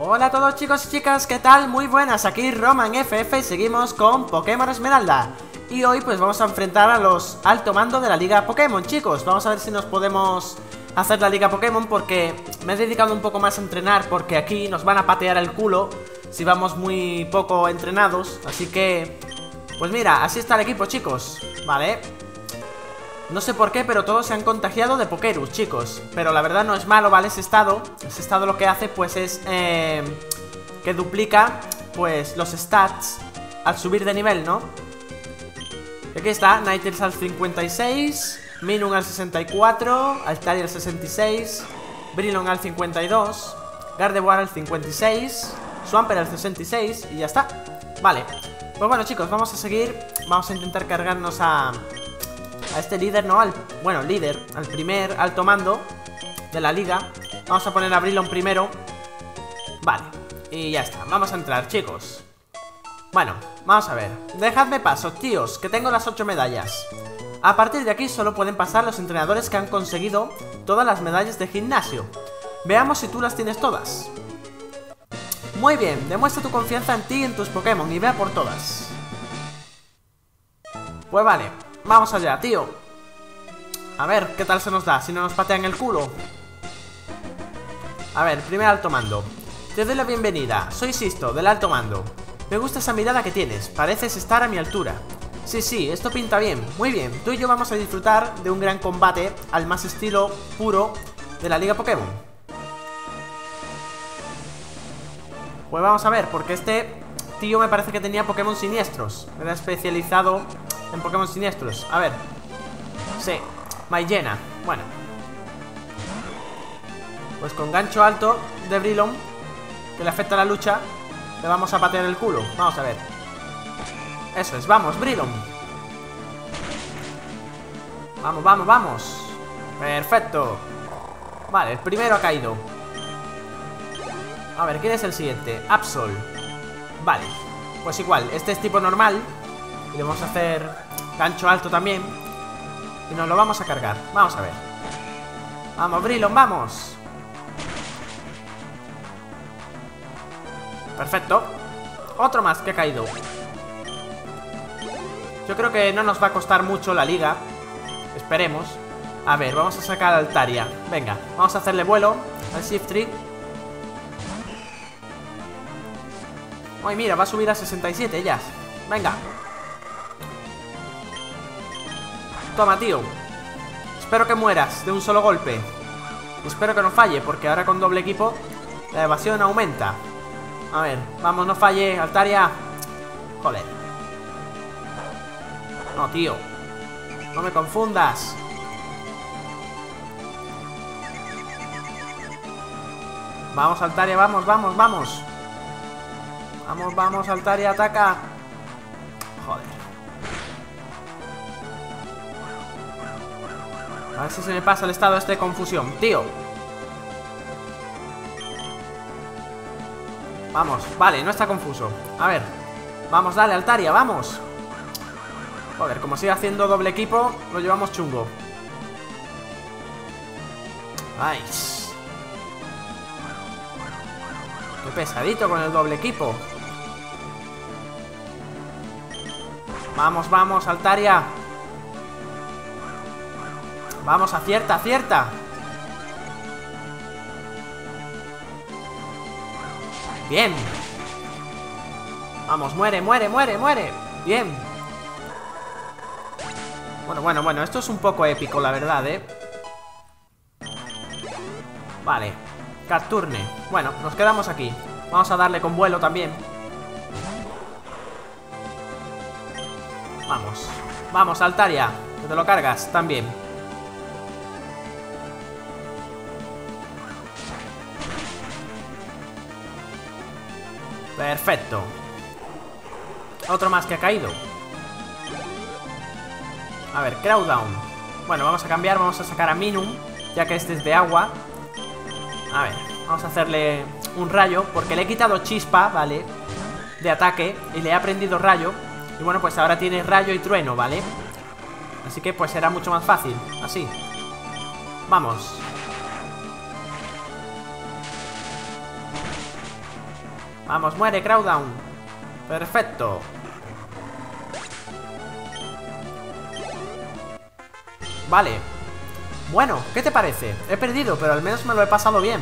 Hola a todos chicos y chicas, ¿qué tal? Muy buenas, aquí Roman FF y seguimos con Pokémon Esmeralda. Y hoy pues vamos a enfrentar a los alto mando de la Liga Pokémon, chicos. Vamos a ver si nos podemos hacer la Liga Pokémon porque me he dedicado un poco más a entrenar, porque aquí nos van a patear el culo si vamos muy poco entrenados. Así que, pues mira, así está el equipo, chicos, ¿vale? No sé por qué, pero todos se han contagiado de Pokerus, chicos. Pero la verdad no es malo, ¿vale? Ese estado lo que hace, pues es que duplica, pues, los stats al subir de nivel, ¿no? Y aquí está, Ninetales al 56, Minun al 64, Altaria al 66, Brilon al 52, Gardevoir al 56, Swampert al 66 y ya está. Vale, pues bueno chicos, vamos a seguir. Vamos a intentar cargarnos a este líder, ¿no? Bueno, líder, al primer alto mando de la liga. Vamos a poner a Brilon primero. Vale, y ya está, vamos a entrar, chicos. Bueno, vamos a ver. Dejadme paso, tíos, que tengo las 8 medallas. A partir de aquí solo pueden pasar los entrenadores que han conseguido todas las medallas de gimnasio. Veamos si tú las tienes todas. Muy bien, demuestra tu confianza en ti y en tus Pokémon y vea por todas. Pues vale, vamos allá, tío. A ver, ¿qué tal se nos da? Si no nos patean el culo. A ver, primer alto mando. Te doy la bienvenida, soy Sisto, del alto mando. Me gusta esa mirada que tienes, pareces estar a mi altura. Sí, esto pinta bien, muy bien. Tú y yo vamos a disfrutar de un gran combate al más estilo puro de la Liga Pokémon. Pues vamos a ver, porque este tío me parece que tenía Pokémon siniestros. Era especializado en Pokémon siniestros. A ver. Sí, Maillena. Bueno, pues con gancho alto de Brilon, que le afecta la lucha, le vamos a patear el culo. Vamos a ver. Eso es, vamos, Brilon. Vamos. Perfecto. Vale, el primero ha caído. A ver, ¿quién es el siguiente? Absol. Vale, pues igual, este es tipo normal. Y le vamos a hacer gancho alto también. Y nos lo vamos a cargar. Vamos a ver. Vamos, Brilon, vamos. Perfecto. Otro más que ha caído. Yo creo que no nos va a costar mucho la liga. Esperemos. A ver, vamos a sacar a Altaria. Venga, vamos a hacerle vuelo al Shiftry. Ay, mira, va a subir a 67 ya. Venga. Toma, tío. Espero que mueras de un solo golpe. Espero que no falle, porque ahora con doble equipo la evasión aumenta. A ver, vamos, no falle, Altaria. Joder. No, tío. No me confundas. Vamos, Altaria, vamos. Vamos, Altaria, ataca. Joder. A ver si se me pasa el estado este de confusión, tío. Vamos, vale, no está confuso. A ver, vamos, dale, Altaria, vamos. Joder, como sigue haciendo doble equipo, lo llevamos chungo. Ay. Qué pesadito con el doble equipo. Vamos, Altaria. Vamos, acierta. Bien. Vamos, muere. Bien. Bueno, esto es un poco épico, la verdad, Vale, Catturne. Bueno, nos quedamos aquí. Vamos a darle con vuelo también. Vamos, Altaria, que te lo cargas también. Perfecto. Otro más que ha caído. A ver, Crowdown. Bueno, vamos a cambiar, vamos a sacar a Minun, ya que este es de agua. A ver, vamos a hacerle un rayo, porque le he quitado chispa, ¿vale? De ataque, y le he aprendido rayo. Y bueno, pues ahora tiene rayo y trueno, ¿vale? Así que pues será mucho más fácil, así. Vamos. Vamos, muere, Crowdown. Perfecto. Vale. Bueno, ¿qué te parece? He perdido, pero al menos me lo he pasado bien.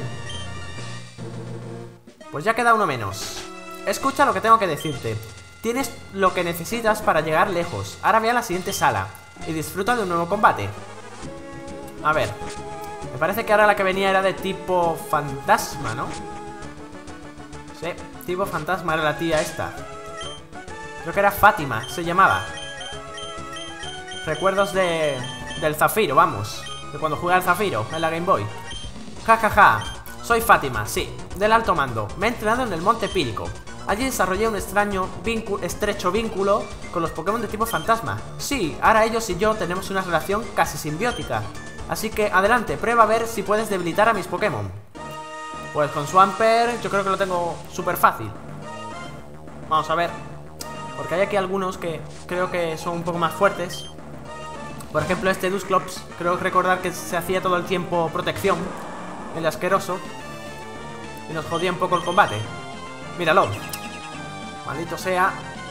Pues ya queda uno menos. Escucha lo que tengo que decirte. Tienes lo que necesitas para llegar lejos. Ahora ve a la siguiente sala y disfruta de un nuevo combate. A ver. Me parece que ahora la que venía era de tipo fantasma, ¿no? Sí, tipo fantasma era la tía esta. Creo que era Fátima, se llamaba. Recuerdos del Zafiro, vamos. De cuando jugué al Zafiro en la Game Boy. Ja, ja, ja. Soy Fátima, sí, del alto mando. Me he entrenado en el Monte Pírico. Allí desarrollé un estrecho vínculo con los Pokémon de tipo fantasma. Sí, ahora ellos y yo tenemos una relación casi simbiótica. Así que adelante, prueba a ver si puedes debilitar a mis Pokémon. Pues con Swampert yo creo que lo tengo súper fácil. Vamos a ver. Porque hay aquí algunos que creo que son un poco más fuertes. Por ejemplo este Dusclops. Creo recordar que se hacía todo el tiempo protección. El asqueroso. Y nos jodía un poco el combate. Míralo. Maldito sea.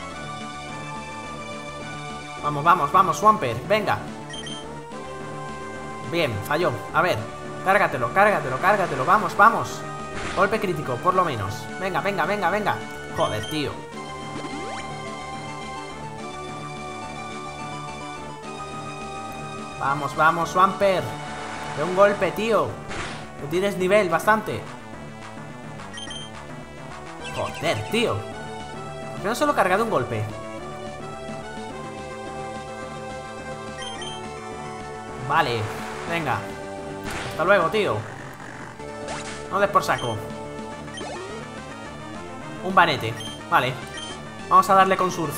Vamos, vamos, vamos, Swampert, venga. Bien, falló, a ver. Cárgatelo, cárgatelo, cárgatelo, vamos, vamos. Golpe crítico, por lo menos. Venga, venga, venga, venga. Joder, tío. Vamos, vamos, Swampert. De un golpe, tío. Que tienes nivel, bastante. Joder, tío. ¿Por qué no solo carga de un golpe? Vale, venga. Hasta luego, tío. No des por saco. Un banete, vale. Vamos a darle con surf.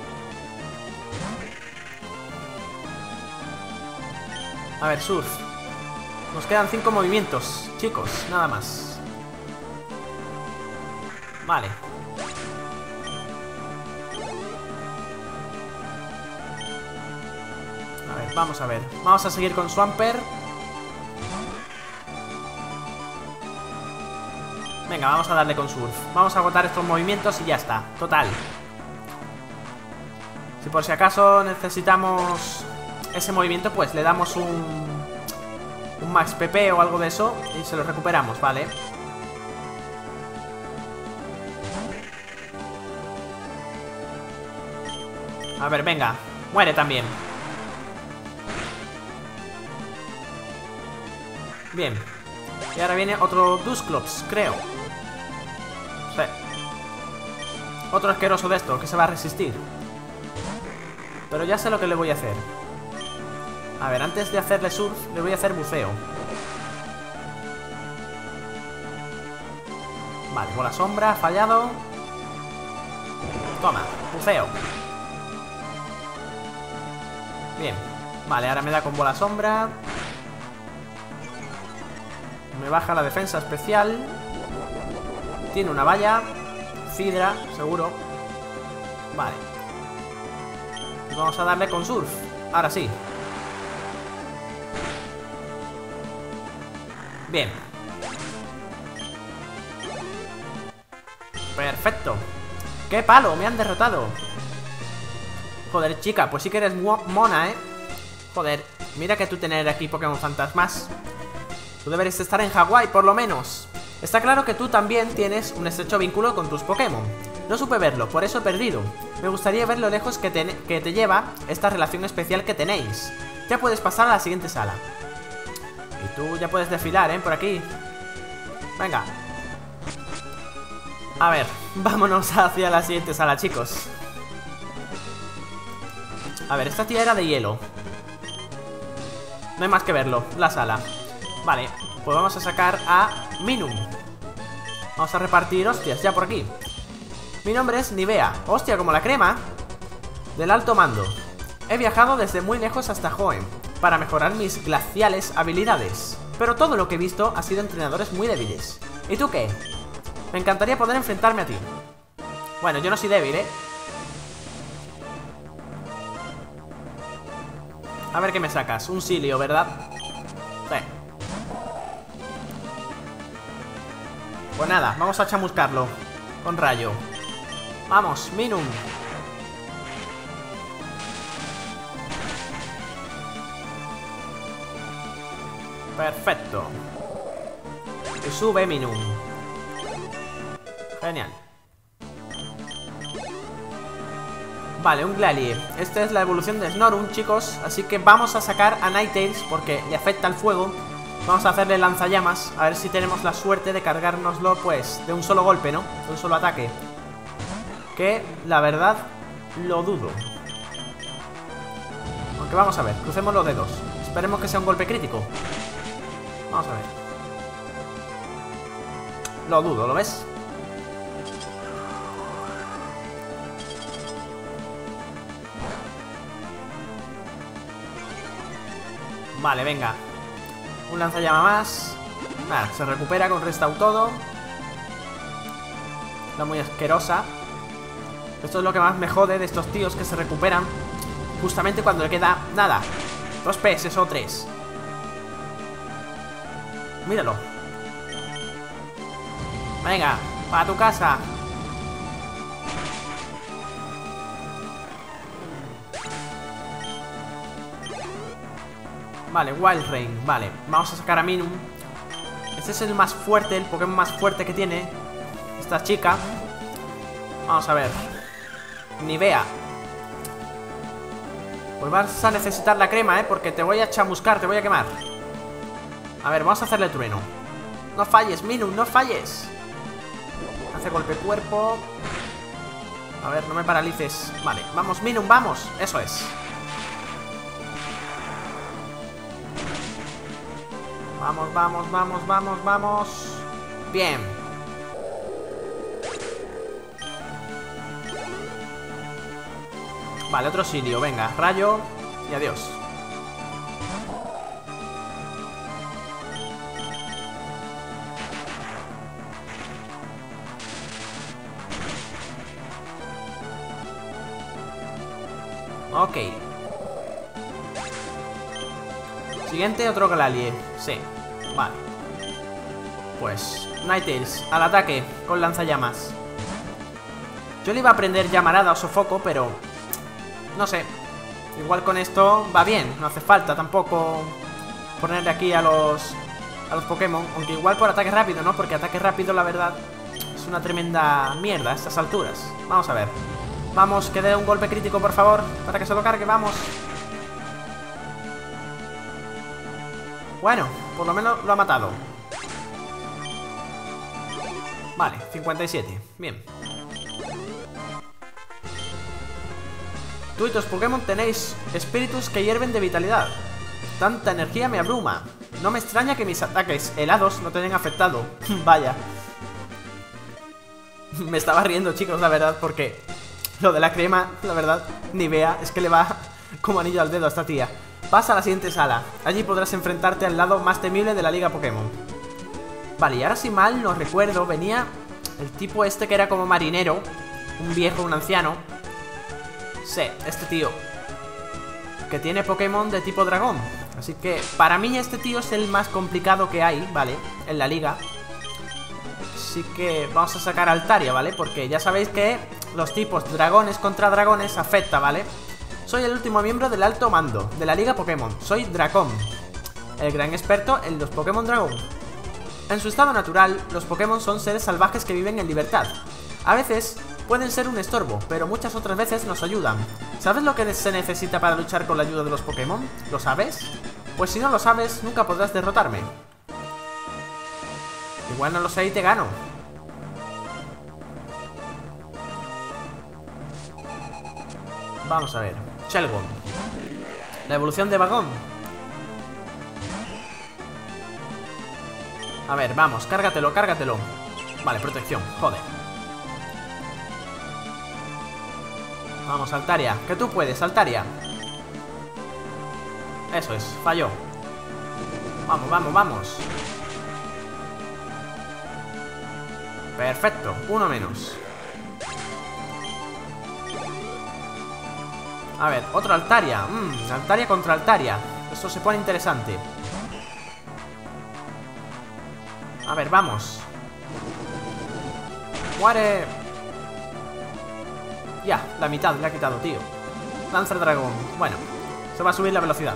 A ver, surf. Nos quedan 5 movimientos, chicos, nada más. Vale. A ver, vamos a ver. Vamos a seguir con Swampert. Venga, vamos a darle con surf. Vamos a agotar estos movimientos y ya está. Total. Si por si acaso necesitamos ese movimiento, pues le damos un max PP o algo de eso y se lo recuperamos, ¿vale? A ver, venga. Muere también. Bien. Y ahora viene otro Dusclops, creo. Sí. Otro asqueroso de esto que se va a resistir. Pero ya sé lo que le voy a hacer. A ver, antes de hacerle surf, le voy a hacer buceo. Vale, bola sombra, fallado. Toma, buceo. Bien. Vale, ahora me da con bola sombra. Me baja la defensa especial. Tiene una valla. Cidra, seguro. Vale. Vamos a darle con surf. Ahora sí. Bien. Perfecto. ¡Qué palo! Me han derrotado. Joder, chica, pues sí que eres mona, ¿eh? Joder, mira que tú tener aquí Pokémon fantasmas. Tú deberías estar en Hawái, por lo menos. Está claro que tú también tienes un estrecho vínculo con tus Pokémon. No supe verlo, por eso he perdido. Me gustaría ver lo lejos que te lleva esta relación especial que tenéis. Ya puedes pasar a la siguiente sala. Y tú ya puedes desfilar, ¿eh? Por aquí. Venga. A ver, vámonos hacia la siguiente sala, chicos. A ver, esta tía era de hielo. No hay más que verlo, la sala. Vale, pues vamos a sacar a Minun. Vamos a repartir hostias ya por aquí. Mi nombre es Nivea. Hostia, como la crema. Del alto mando. He viajado desde muy lejos hasta Hoenn para mejorar mis glaciales habilidades. Pero todo lo que he visto ha sido entrenadores muy débiles. ¿Y tú qué? Me encantaría poder enfrentarme a ti. Bueno, yo no soy débil, ¿eh? A ver qué me sacas. Un Silio, ¿verdad? Sí. Pues nada, vamos a chamuscarlo. con rayo. Vamos, Minun. Perfecto. Y sube Minun. Genial. Vale, un Glalie. Esta es la evolución de Snorunt, chicos. Así que vamos a sacar a Ninetales porque le afecta el fuego. Vamos a hacerle lanzallamas. A ver si tenemos la suerte de cargárnoslo, pues, de un solo golpe, ¿no? De un solo ataque. Que, la verdad, lo dudo. Aunque vamos a ver, crucemos los dedos. Esperemos que sea un golpe crítico. Vamos a ver. Lo dudo, ¿lo ves? Vale, venga. Un lanzallama más. Nada, se recupera con Restau todo. Está muy asquerosa. Esto es lo que más me jode de estos tíos que se recuperan justamente cuando le queda nada. 2 PS o 3. Míralo. Venga, para tu casa. Vale, Wild Rain, vale. Vamos a sacar a Minun. Este es el más fuerte, el Pokémon más fuerte que tiene esta chica. Vamos a ver. Nivea. Pues vas a necesitar la crema, porque te voy a chamuscar, te voy a quemar. A ver, vamos a hacerle trueno. No falles, Minun, no falles. Hace golpe cuerpo. A ver, no me paralices. Vale, vamos, Minun, vamos. Eso es. Vamos, vamos, vamos, vamos, vamos. Bien. Vale, otro Silio, venga, rayo y adiós. Ok. Siguiente, otro Glalie. Sí, vale. Pues Ninetales, al ataque con lanzallamas. Yo le iba a aprender llamarada o sofoco, pero no sé. Igual con esto va bien. No hace falta tampoco ponerle aquí a los Pokémon. Aunque igual por ataque rápido, ¿no? Porque ataque rápido, la verdad, es una tremenda mierda a estas alturas. Vamos a ver. Vamos, que dé un golpe crítico, por favor, para que se lo cargue, vamos. Bueno, por lo menos lo ha matado. Vale, 57, bien. Tú y tus Pokémon tenéis espíritus que hierven de vitalidad. Tanta energía me abruma. No me extraña que mis ataques helados no te hayan afectado. Vaya. Me estaba riendo, chicos, la verdad, porque lo de la crema, la verdad, Nivea, es que le va como anillo al dedo a esta tía. Pasa a la siguiente sala. Allí podrás enfrentarte al lado más temible de la Liga Pokémon. Vale, y ahora si mal no recuerdo, venía el tipo este que era como marinero. Un viejo, un anciano. Sí, este tío, que tiene Pokémon de tipo dragón. Así que para mí este tío es el más complicado que hay, ¿vale? En la liga. Así que vamos a sacar a Altaria, ¿vale? Porque ya sabéis que los tipos dragones contra dragones afecta, ¿vale? Soy el último miembro del alto mando de la Liga Pokémon. Soy Dracón, el gran experto en los Pokémon Dragón. En su estado natural, los Pokémon son seres salvajes que viven en libertad. A veces pueden ser un estorbo, pero muchas otras veces nos ayudan. ¿Sabes lo que se necesita para luchar con la ayuda de los Pokémon? ¿Lo sabes? Pues si no lo sabes, nunca podrás derrotarme. Igual no lo sé y te gano. Vamos a ver. Shelgon. La evolución de Vagón. A ver, vamos, cárgatelo, cárgatelo. Vale, protección, joder. Vamos, Altaria, que tú puedes, Altaria. Eso es, falló. Vamos, vamos, vamos. Perfecto, uno menos. A ver, otro Altaria. Altaria contra Altaria. Eso se pone interesante. A ver, vamos. ¡Muere! Ya, la mitad le ha quitado, tío. Lancer Dragón. Bueno, se va a subir la velocidad.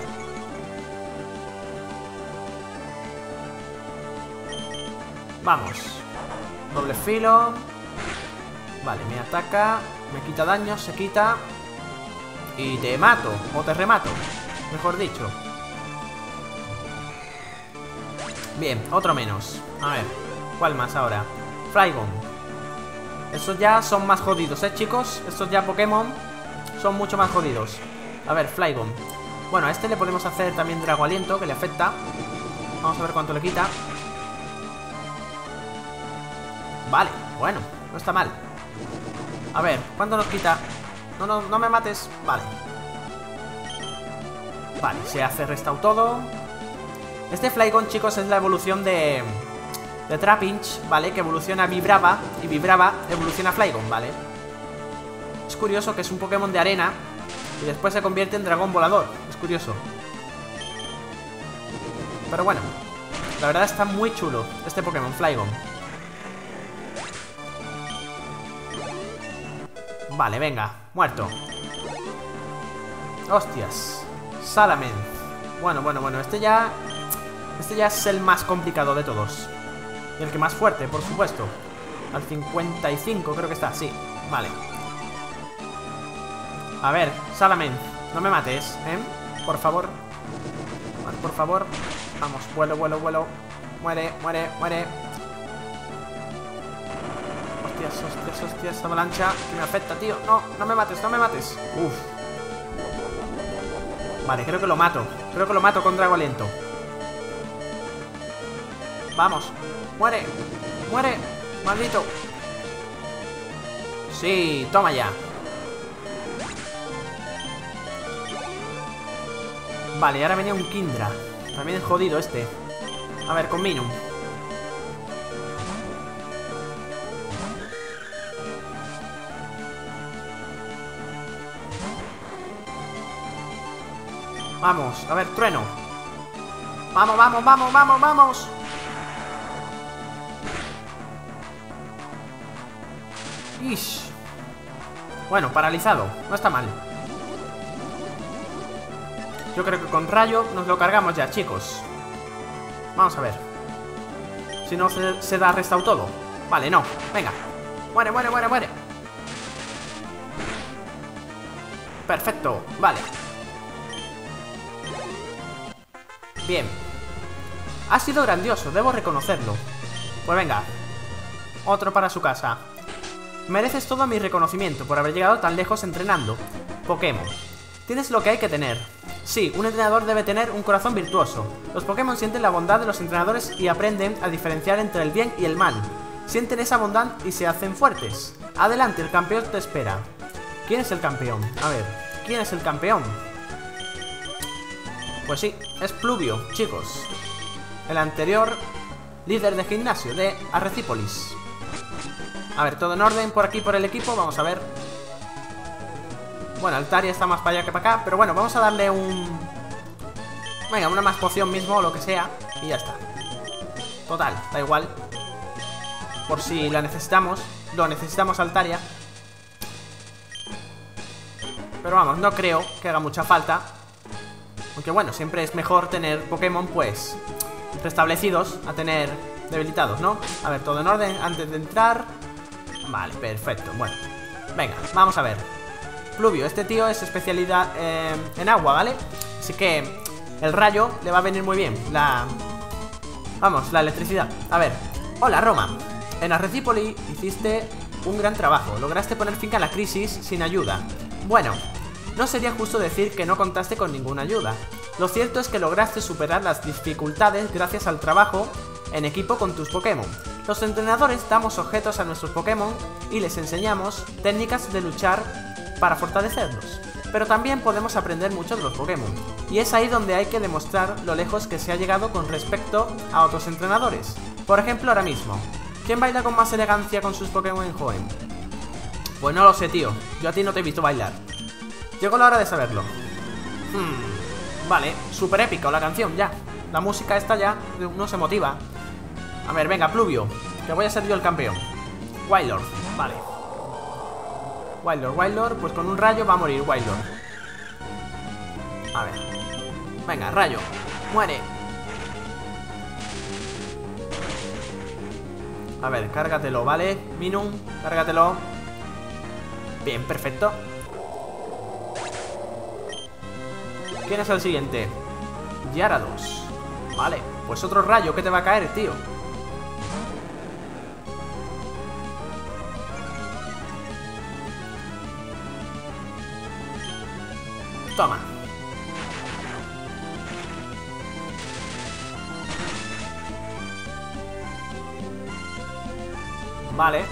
Vamos. Doble filo. Vale, me ataca. Me quita daño, se quita. Y te mato, o te remato, mejor dicho. Bien, otro menos. A ver, ¿cuál más ahora? Flygon. Estos ya son más jodidos, chicos. Estos ya Pokémon son mucho más jodidos. A ver, Flygon. Bueno, a este le podemos hacer también Drago Aliento, que le afecta. Vamos a ver cuánto le quita. Vale, bueno, no está mal. A ver, ¿cuánto nos quita? No me mates. Vale. Vale, se hace restado todo. Este Flygon, chicos, es la evolución de Trapinch, ¿vale? Que evoluciona a Vibrava. Y Vibrava evoluciona a Flygon, ¿vale? Es curioso que es un Pokémon de arena y después se convierte en dragón volador. Es curioso. Pero bueno, la verdad está muy chulo este Pokémon, Flygon. Vale, venga, muerto. Hostias. Salamence. Bueno, este ya es el más complicado de todos. Y el que más fuerte, por supuesto. Al 55 creo que está, sí. Vale. A ver, Salamence, no me mates, ¿eh? Por favor. Vale, por favor. Vamos, vuelo. Muere. Hostias, avalancha que me afecta, tío. No me mates. Uf. Vale, creo que lo mato con Drago Aliento. Vamos. Muere, maldito. Sí, toma ya. Vale, y ahora venía un Kindra. También es jodido este. A ver, con Minun. Vamos, a ver, trueno. Vamos. Ish. Bueno, paralizado, no está mal. Yo creo que con rayo nos lo cargamos ya, chicos. Vamos a ver. Si no se da restado todo. Vale, no, venga. Muere. Perfecto, vale. Bien. Ha sido grandioso, debo reconocerlo. Pues venga. Otro para su casa. Mereces todo mi reconocimiento por haber llegado tan lejos entrenando Pokémon. Tienes lo que hay que tener. Sí, un entrenador debe tener un corazón virtuoso. Los Pokémon sienten la bondad de los entrenadores y aprenden a diferenciar entre el bien y el mal. Sienten esa bondad y se hacen fuertes. Adelante, el campeón te espera. ¿Quién es el campeón? A ver, ¿quién es el campeón? Pues sí, es Pluvio, chicos. El anterior líder de gimnasio de Arrecípolis. A ver, todo en orden por aquí por el equipo, vamos a ver. Bueno, Altaria está más para allá que para acá, pero bueno, vamos a darle venga, una más poción mismo o lo que sea. Y ya está. Total, da igual. Por si la necesitamos. Lo necesitamos Altaria. Pero vamos, no creo que haga mucha falta. Aunque bueno, siempre es mejor tener Pokémon pues restablecidos a tener debilitados, ¿no? A ver, todo en orden antes de entrar. Vale, perfecto, bueno. Venga, vamos a ver. Pluvio, este tío es especialidad en agua, ¿vale? Así que el rayo le va a venir muy bien. Vamos, la electricidad. A ver, hola Roma. En Arrecípolis hiciste un gran trabajo. Lograste poner fin a la crisis sin ayuda. Bueno, no sería justo decir que no contaste con ninguna ayuda. Lo cierto es que lograste superar las dificultades gracias al trabajo en equipo con tus Pokémon. Los entrenadores damos objetos a nuestros Pokémon y les enseñamos técnicas de luchar para fortalecerlos. Pero también podemos aprender mucho de los Pokémon. Y es ahí donde hay que demostrar lo lejos que se ha llegado con respecto a otros entrenadores. Por ejemplo, ahora mismo, ¿quién baila con más elegancia con sus Pokémon en joven? Pues no lo sé, tío. Yo a ti no te he visto bailar. Llegó la hora de saberlo. Vale, súper épica la canción, ya. La música esta ya no se motiva. A ver, venga, Pluvio, que voy a ser yo el campeón. Wailord, vale. Wailord, pues con un rayo va a morir Wailord. A ver. Venga, rayo. Muere. A ver, cárgatelo, ¿vale? Minun, cárgatelo. Bien, perfecto. ¿Quién es el siguiente? Gyarados. Vale, pues otro rayo que te va a caer, tío. Toma. Vale.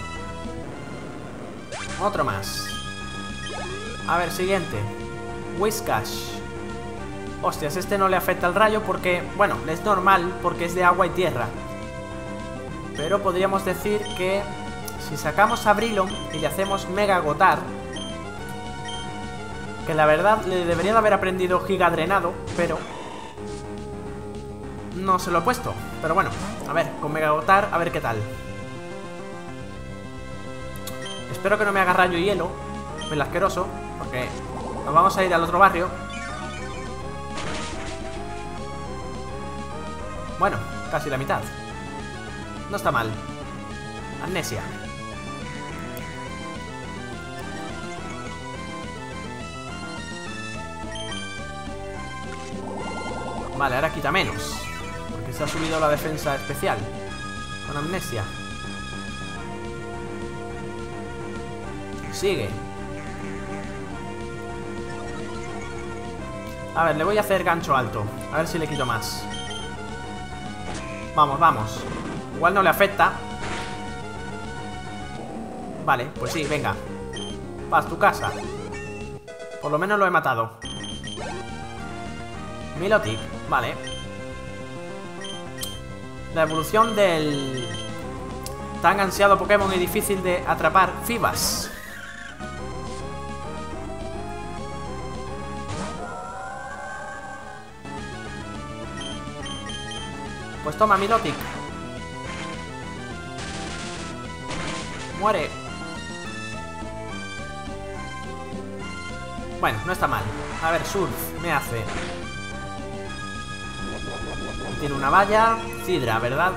Otro más. A ver, siguiente. Whiscash. Hostias, este no le afecta al rayo porque... Bueno, es normal porque es de agua y tierra. Pero podríamos decir que... Si sacamos a Brilon y le hacemos Mega Gotar... Que la verdad le debería de haber aprendido Giga Drenado, pero... No se lo he puesto. Pero bueno, a ver, con Mega Gotar, a ver qué tal. Espero que no me haga rayo y hielo, el asqueroso, porque nos vamos a ir al otro barrio. Bueno, casi la mitad. No está mal. Amnesia. Vale, ahora quita menos, porque se ha subido la defensa especial con amnesia. Sigue. A ver, le voy a hacer gancho alto. A ver si le quito más. Vamos, vamos. Igual no le afecta. Vale, pues sí, venga. Vas a tu casa. Por lo menos lo he matado. Milotic, vale. La evolución del tan ansiado Pokémon y difícil de atrapar, Fibas. Pues toma, Milotic. Muere. Bueno, no está mal. A ver, Surf me hace. Tiene una valla. Cidra, ¿verdad?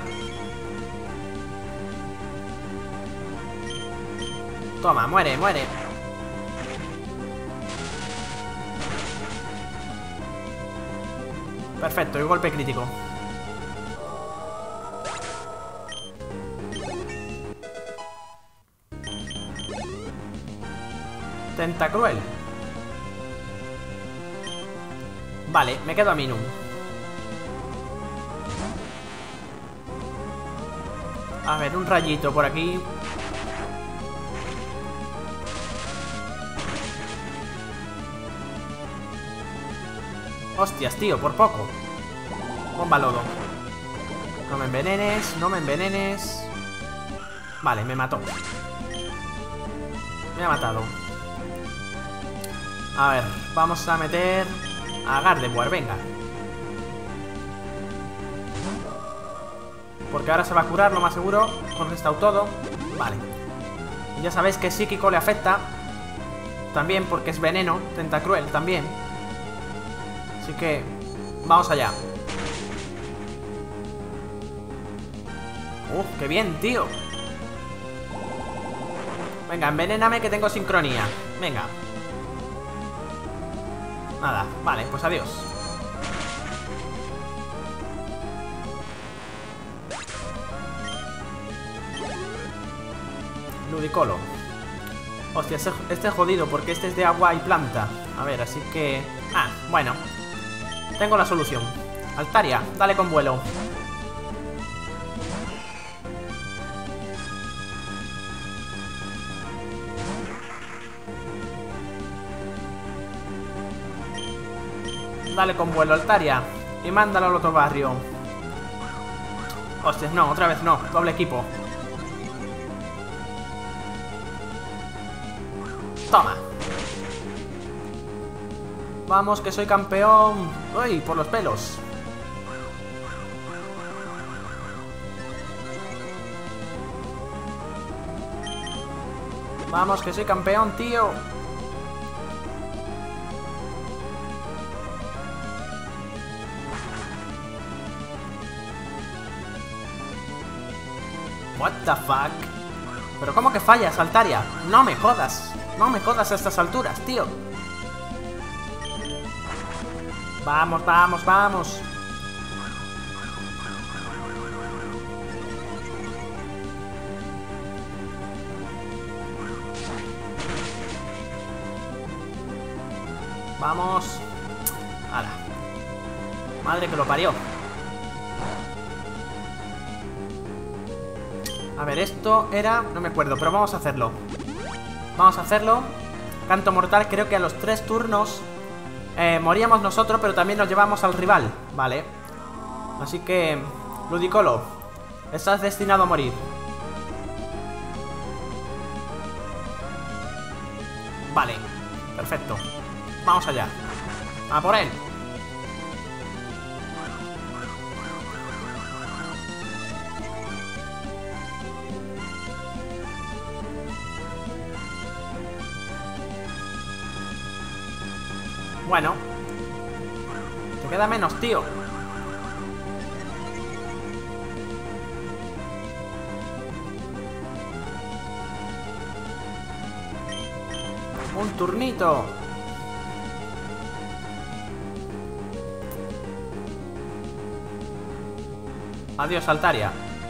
Toma, muere, muere. Perfecto, y golpe crítico. Tentacruel. Vale, me quedo a Minun. A ver, un rayito por aquí. Hostias, tío, por poco. Bomba lodo. No me envenenes, no me envenenes. Vale, me mató. Me ha matado. A ver, vamos a meter a Gardevoir, venga. Porque ahora se va a curar, lo más seguro. Con Restautodo. Vale. Y ya sabéis que Psíquico le afecta. También porque es veneno. Tentacruel también. Así que vamos allá. Qué bien, tío. Venga, envenéname que tengo sincronía. Venga. Nada, vale, pues adiós. Ludicolo. Hostia, este es jodido porque este es de agua y planta. A ver, así que... Ah, bueno. Tengo la solución. Altaria, dale con vuelo. Dale con vuelo, Altaria. Y mándalo al otro barrio. Hostias, no, otra vez no. Doble equipo. Toma. Vamos, que soy campeón. Uy, por los pelos. Vamos, que soy campeón, tío. What the fuck. Pero ¿cómo que fallas, Altaria? No me jodas. No me jodas a estas alturas, tío. Vamos, vamos, vamos. Vamos. ¡Hala! Madre que lo parió. A ver, esto era... no me acuerdo, pero vamos a hacerlo. Vamos a hacerlo. Canto mortal, creo que a los 3 turnos moríamos nosotros, pero también nos llevamos al rival. Vale. Así que... Ludicolo, estás destinado a morir. Vale, perfecto. Vamos allá. A por él. Bueno. Te queda menos, tío. Un turnito. Adiós, Altaria.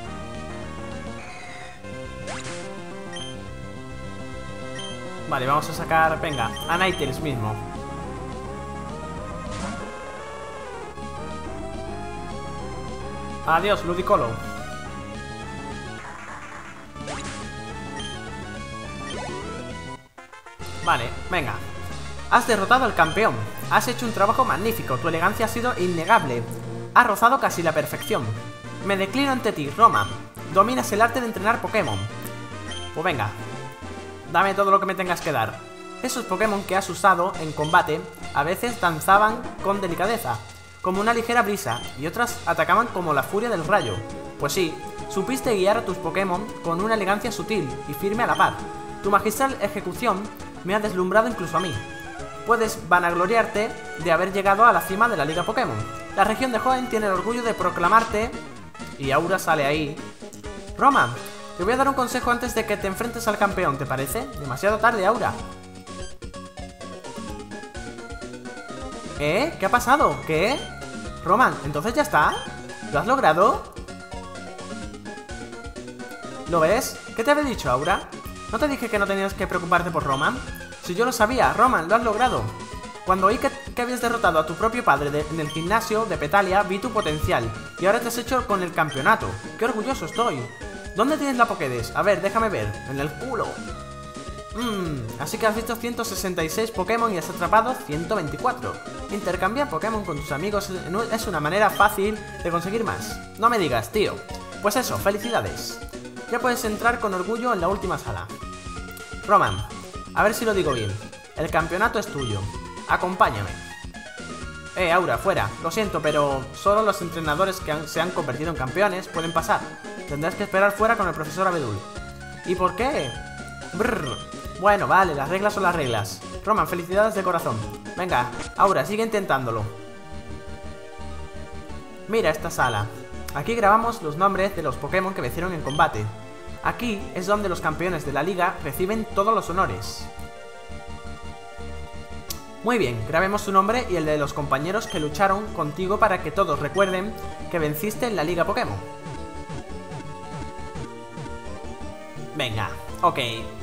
Vale, vamos a sacar... venga, a Ninetales mismo. Adiós, Ludicolo. Vale, venga. Has derrotado al campeón. Has hecho un trabajo magnífico. Tu elegancia ha sido innegable. Has rozado casi la perfección. Me declino ante ti, Roma. Dominas el arte de entrenar Pokémon. Pues venga. Dame todo lo que me tengas que dar. Esos Pokémon que has usado en combate a veces danzaban con delicadeza, como una ligera brisa, y otras atacaban como la furia del rayo. Pues sí, supiste guiar a tus Pokémon con una elegancia sutil y firme a la par. Tu magistral ejecución me ha deslumbrado incluso a mí. Puedes vanagloriarte de haber llegado a la cima de la Liga Pokémon. La región de Hoenn tiene el orgullo de proclamarte... Y Aura sale ahí. Roma, te voy a dar un consejo antes de que te enfrentes al campeón, ¿te parece? Demasiado tarde, Aura. ¿Qué ha pasado? ¿Qué? Roman, ¿entonces ya está? ¿Lo has logrado? ¿Lo ves? ¿Qué te había dicho, Aura? ¿No te dije que no tenías que preocuparte por Roman? Si yo lo sabía, Roman, lo has logrado. Cuando oí que habías derrotado a tu propio padre en el gimnasio de Petalia, vi tu potencial. Y ahora te has hecho con el campeonato. ¡Qué orgulloso estoy! ¿Dónde tienes la Pokédex? A ver, déjame ver. En el culo. Así que has visto 166 Pokémon y has atrapado 124. Intercambiar Pokémon con tus amigos es una manera fácil de conseguir más. No me digas, tío. Pues eso, felicidades. Ya puedes entrar con orgullo en la última sala. Roman, a ver si lo digo bien. El campeonato es tuyo. Acompáñame. Aura, fuera. Lo siento, pero solo los entrenadores que se han convertido en campeones pueden pasar. Tendrás que esperar fuera con el profesor Abedul. ¿Y por qué? Brrr. Bueno, vale, las reglas son las reglas. Roman, felicidades de corazón. Venga, Aura, sigue intentándolo. Mira esta sala. Aquí grabamos los nombres de los Pokémon que vencieron en combate. Aquí es donde los campeones de la liga reciben todos los honores. Muy bien, grabemos tu nombre y el de los compañeros que lucharon contigo para que todos recuerden que venciste en la Liga Pokémon. Venga, ok.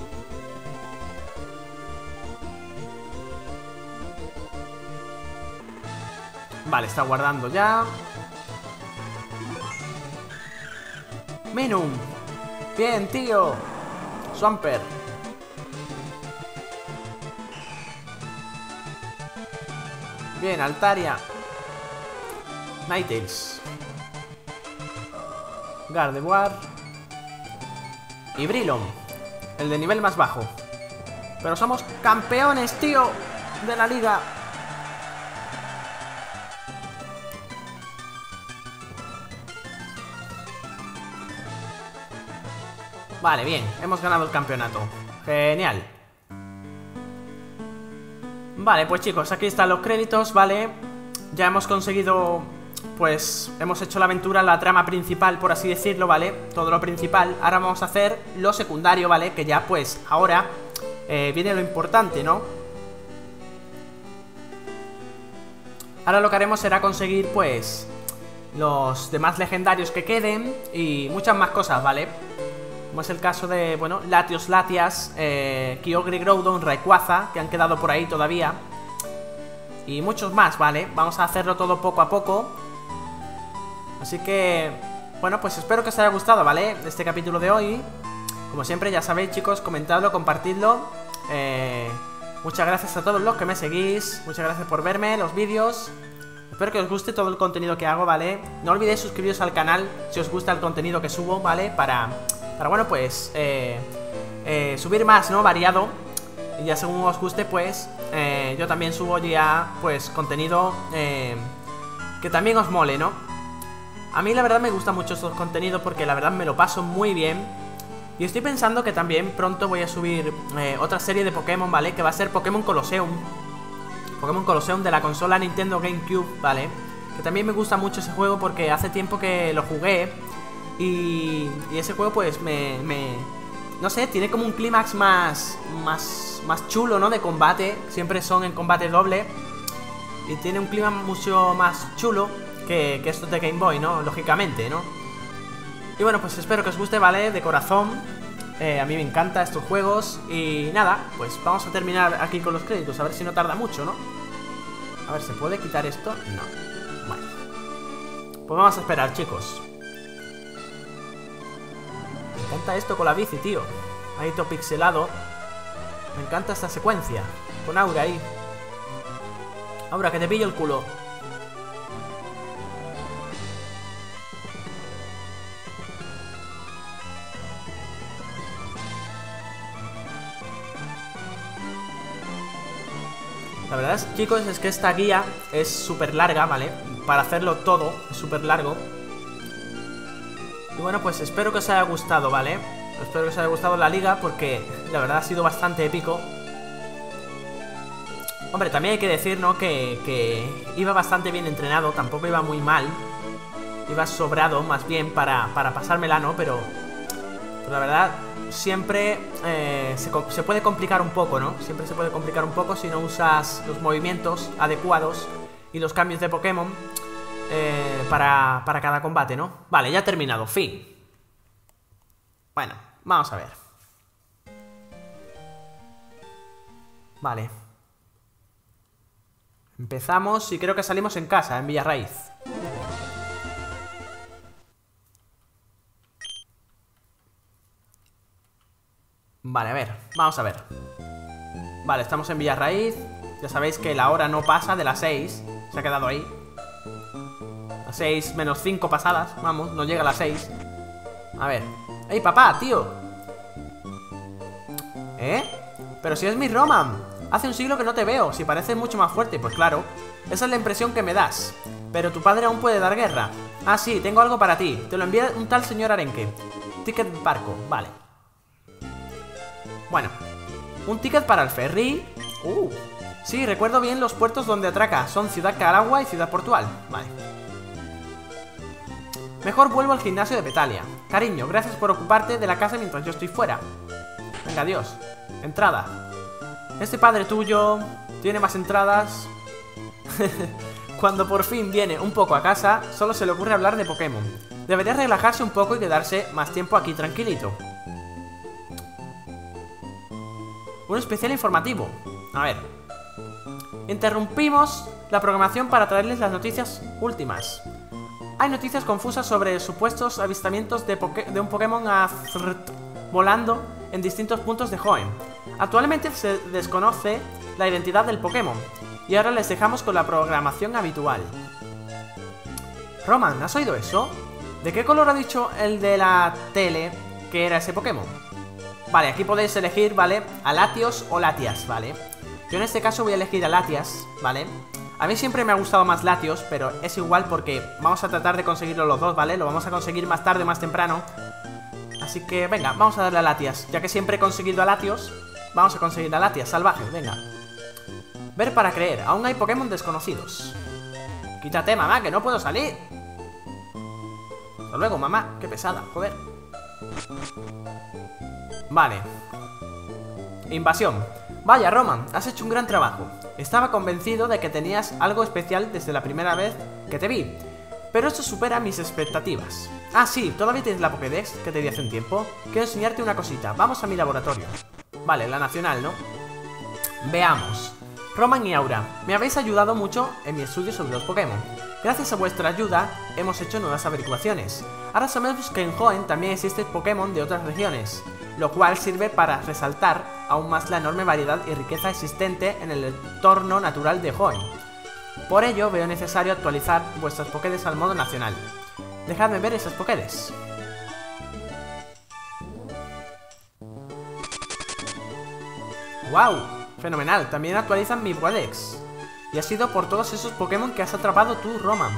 Vale, está guardando ya. Minun. Bien, tío. Swampert. Bien, Altaria. Ninetales. Gardevoir. Y Brilon. El de nivel más bajo. Pero somos campeones, tío, de la liga. Vale, bien, hemos ganado el campeonato. Genial. Vale, pues chicos, aquí están los créditos, ¿vale? Ya hemos conseguido, pues, hemos hecho la aventura, la trama principal, por así decirlo, ¿vale? Todo lo principal. Ahora vamos a hacer lo secundario, ¿vale? Que ya, pues, ahora viene lo importante, ¿no? Ahora lo que haremos será conseguir, pues, los demás legendarios que queden y muchas más cosas, ¿vale? Como es el caso de, bueno, Latios, Latias, Kyogre, Groudon, Rayquaza, que han quedado por ahí todavía. Y muchos más, ¿vale? Vamos a hacerlo todo poco a poco. Así que, bueno, pues espero que os haya gustado, ¿vale? Este capítulo de hoy. Como siempre, ya sabéis, chicos, comentadlo, compartidlo. Muchas gracias a todos los que me seguís. Muchas gracias por verme, los vídeos. Espero que os guste todo el contenido que hago, ¿vale? No olvidéis suscribiros al canal si os gusta el contenido que subo, ¿vale? Para bueno, pues, subir más, ¿no? Variado. Y ya según os guste, pues, yo también subo ya, pues, contenido que también os mole, ¿no? A mí la verdad me gusta mucho estos contenidos porque la verdad me lo paso muy bien. Y estoy pensando que también pronto voy a subir otra serie de Pokémon, ¿vale? Que va a ser Pokémon Colosseum. Pokémon Colosseum de la consola Nintendo GameCube, ¿vale? Que también me gusta mucho ese juego porque hace tiempo que lo jugué. Y ese juego pues no sé, tiene como un clímax más chulo, ¿no? De combate. Siempre son en combate doble. Y tiene un clima mucho más chulo que estos de Game Boy, ¿no? Lógicamente, ¿no? Y bueno, pues espero que os guste, ¿vale? De corazón. A mí me encantan estos juegos. Y nada, pues vamos a terminar aquí con los créditos. A ver si no tarda mucho, ¿no? A ver, ¿se puede quitar esto? No. Bueno, pues vamos a esperar, chicos. Me encanta esto con la bici, tío. Ahí todo pixelado. Me encanta esta secuencia. Con Aura ahí. Aura, que te pillo el culo. La verdad, chicos, es que esta guía es súper larga, ¿vale? Para hacerlo todo, es súper largo. Y bueno, pues espero que os haya gustado, ¿vale? Espero que os haya gustado la liga porque la verdad ha sido bastante épico. Hombre, también hay que decir, ¿no? Que iba bastante bien entrenado, tampoco iba muy mal. Iba sobrado, más bien, para pasármela, ¿no? Pero la verdad, siempre se puede complicar un poco, ¿no? Siempre se puede complicar un poco si no usas los movimientos adecuados y los cambios de Pokémon para cada combate, ¿no? Vale, ya he terminado, fin. Bueno, vamos a ver. Vale. Empezamos y creo que salimos en casa, en Villarraíz. Vale, a ver, vamos a ver. Vale, estamos en Villarraíz. Ya sabéis que la hora no pasa de las 6. Se ha quedado ahí. Las 6 menos 5 pasadas. Vamos, no llega a las 6. A ver. ¡Ey, papá, tío! ¿Eh? Pero si es mi Roman. Hace un siglo que no te veo. Si pareces mucho más fuerte, pues claro. Esa es la impresión que me das. Pero tu padre aún puede dar guerra. Ah, sí, tengo algo para ti. Te lo envía un tal señor Arenque. Ticket de barco, vale. Bueno, un ticket para el ferry. Sí, recuerdo bien los puertos donde atraca. Son Ciudad Calagua y Ciudad Portual. Vale. Mejor vuelvo al gimnasio de Petalia. Cariño, gracias por ocuparte de la casa mientras yo estoy fuera. Venga, adiós. Entrada. Este padre tuyo tiene más entradas. Cuando por fin viene un poco a casa, solo se le ocurre hablar de Pokémon. Debería relajarse un poco y quedarse más tiempo aquí tranquilito. Un especial informativo. A ver. Interrumpimos la programación para traerles las noticias últimas. Hay noticias confusas sobre supuestos avistamientos de un Pokémon volando en distintos puntos de Hoenn. Actualmente se desconoce la identidad del Pokémon. Y ahora les dejamos con la programación habitual. Roman, ¿has oído eso? ¿De qué color ha dicho el de la tele que era ese Pokémon? Vale, aquí podéis elegir, ¿vale? A Latios o Latias, ¿vale? Yo en este caso voy a elegir a Latias, ¿vale? A mí siempre me ha gustado más Latios, pero es igual porque vamos a tratar de conseguirlo los dos, ¿vale? Lo vamos a conseguir más tarde o más temprano. Así que venga, vamos a darle a Latias. Ya que siempre he conseguido a Latios, vamos a conseguir a Latias salvajes, venga. Ver para creer, aún hay Pokémon desconocidos. Quítate, mamá, que no puedo salir. Hasta luego, mamá, qué pesada, joder. Vale. Invasión. Vaya, Roman, has hecho un gran trabajo. Estaba convencido de que tenías algo especial desde la primera vez que te vi, pero esto supera mis expectativas. Ah, sí, ¿todavía tienes la Pokédex que te di hace un tiempo? Quiero enseñarte una cosita, vamos a mi laboratorio. Vale, la nacional, ¿no? Veamos. Roman y Aura, me habéis ayudado mucho en mi estudio sobre los Pokémon. Gracias a vuestra ayuda, hemos hecho nuevas averiguaciones. Ahora sabemos que en Hoenn también existen Pokémon de otras regiones, lo cual sirve para resaltar aún más la enorme variedad y riqueza existente en el entorno natural de Hoenn. Por ello, veo necesario actualizar vuestras Pokédex al modo nacional. Dejadme ver esas Pokédex. ¡Wow! Fenomenal, también actualizan mi Pokédex. Y ha sido por todos esos Pokémon que has atrapado tú, Roman.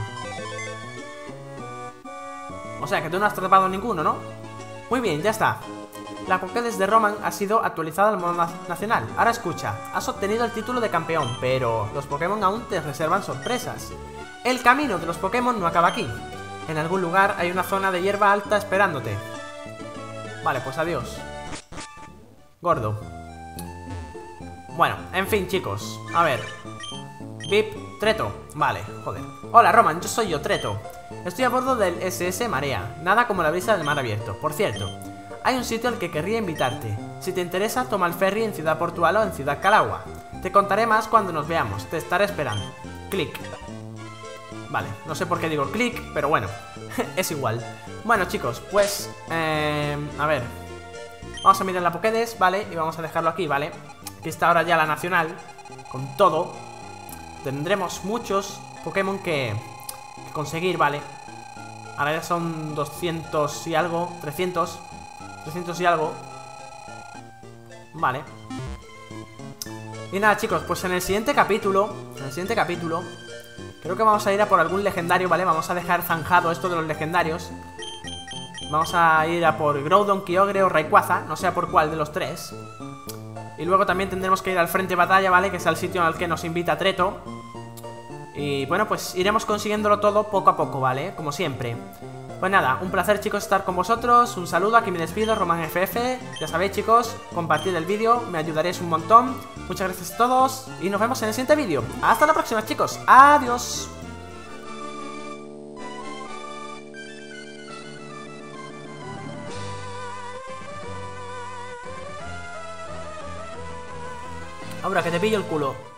O sea, que tú no has atrapado ninguno, ¿no? Muy bien, ya está. La Pokédex de Roman ha sido actualizada al modo nacional. Ahora escucha, has obtenido el título de campeón, pero los Pokémon aún te reservan sorpresas. El camino de los Pokémon no acaba aquí. En algún lugar hay una zona de hierba alta esperándote. Vale, pues adiós. Gordo. Bueno, en fin, chicos. A ver. Vip, Treto. Vale, joder. Hola, Roman, yo soy yo, Treto. Estoy a bordo del SS Marea. Nada como la brisa del mar abierto. Por cierto, hay un sitio al que querría invitarte. Si te interesa, toma el ferry en Ciudad Portugal o en Ciudad Calagua. Te contaré más cuando nos veamos. Te estaré esperando. Clic. Vale, no sé por qué digo clic, pero bueno. Es igual. Bueno, chicos, pues... a ver. Vamos a mirar la Pokédex, ¿vale? Y vamos a dejarlo aquí, ¿vale? Aquí está ahora ya la nacional. Con todo. Tendremos muchos Pokémon que conseguir, ¿vale? Ahora ya son 200 y algo. 300 y algo. Vale. Y nada, chicos, pues en el siguiente capítulo creo que vamos a ir a por algún legendario, ¿vale? Vamos a dejar zanjado esto de los legendarios. Vamos a ir a por Groudon, Kyogre o Rayquaza. No sé a por cuál de los tres. Y luego también tendremos que ir al frente de batalla, ¿vale? Que es el sitio al que nos invita Treto. Y bueno, pues iremos consiguiéndolo todo poco a poco, ¿vale? Como siempre. Pues nada, un placer, chicos, estar con vosotros. Un saludo, aquí me despido, RomanFF. Ya sabéis, chicos, compartid el vídeo, me ayudaréis un montón. Muchas gracias a todos y nos vemos en el siguiente vídeo. Hasta la próxima, chicos. Adiós. Ahora que te pillo el culo.